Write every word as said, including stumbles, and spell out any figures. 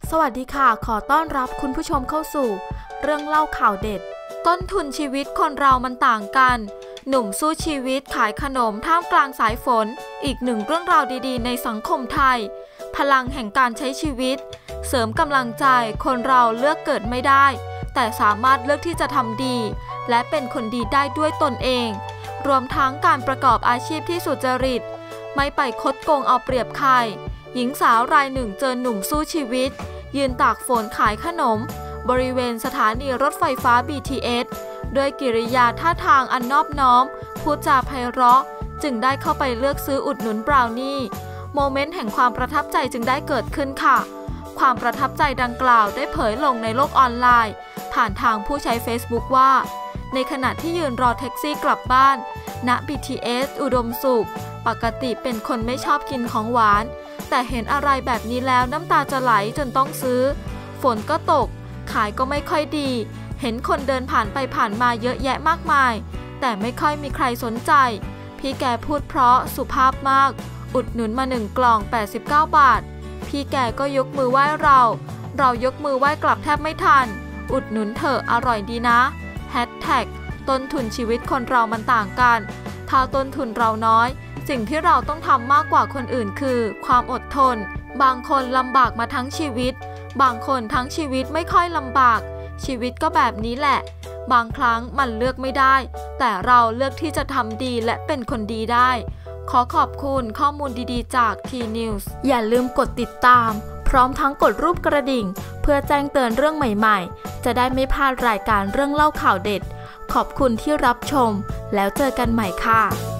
สวัสดีค่ะขอต้อนรับคุณผู้ชมเข้าสู่เรื่องเล่าข่าวเด็ดต้นทุนชีวิตคนเรามันต่างกันหนุ่มสู้ชีวิตขายขนมท่ามกลางสายฝนอีกหนึ่งเรื่องราวดีๆในสังคมไทยพลังแห่งการใช้ชีวิตเสริมกำลังใจคนเราเลือกเกิดไม่ได้แต่สามารถเลือกที่จะทำดีและเป็นคนดีได้ด้วยตนเองรวมทั้งการประกอบอาชีพที่สุจริตไม่ไปคดโกงเอาเปรียบใครหญิงสาวรายหนึ่งเจอหนุ่มสู้ชีวิตยืนตากฝนขายขนมบริเวณสถานีรถไฟฟ้า บี ที เอส ด้วยกิริยาท่าทางอันนอบน้อมพูดจาไพเราะจึงได้เข้าไปเลือกซื้ออุดหนุนบราวนี่โมเมนต์แห่งความประทับใจจึงได้เกิดขึ้นค่ะความประทับใจดังกล่าวได้เผยลงในโลกออนไลน์ผ่านทางผู้ใช้ Facebook ว่าในขณะที่ยืนรอแท็กซี่กลับบ้านณ บี ที เอส อุดมสุขปกติเป็นคนไม่ชอบกินของหวานแต่เห็นอะไรแบบนี้แล้วน้ำตาจะไหลจนต้องซื้อฝนก็ตกขายก็ไม่ค่อยดีเห็นคนเดินผ่านไปผ่านมาเยอะแยะมากมายแต่ไม่ค่อยมีใครสนใจพี่แกพูดเพราะสุภาพมากอุดหนุนมาหนึ่งกล่องแปดสิบเก้าบาทพี่แกก็ยกมือไหว้เราเรายกมือไหว้กลับแทบไม่ทันอุดหนุนเถอะอร่อยดีนะแฮชแท็กต้นทุนชีวิตคนเรามันต่างกันถ้าต้นทุนเราน้อยสิ่งที่เราต้องทำมากกว่าคนอื่นคือความอดทนบางคนลำบากมาทั้งชีวิตบางคนทั้งชีวิตไม่ค่อยลำบากชีวิตก็แบบนี้แหละบางครั้งมันเลือกไม่ได้แต่เราเลือกที่จะทำดีและเป็นคนดีได้ขอขอบคุณข้อมูลดีๆจาก ที นิวส์ อย่าลืมกดติดตามพร้อมทั้งกดรูปกระดิ่งเพื่อแจ้งเตือนเรื่องใหม่ๆจะได้ไม่พลาดรายการเรื่องเล่าข่าวเด็ดขอบคุณที่รับชมแล้วเจอกันใหม่ค่ะ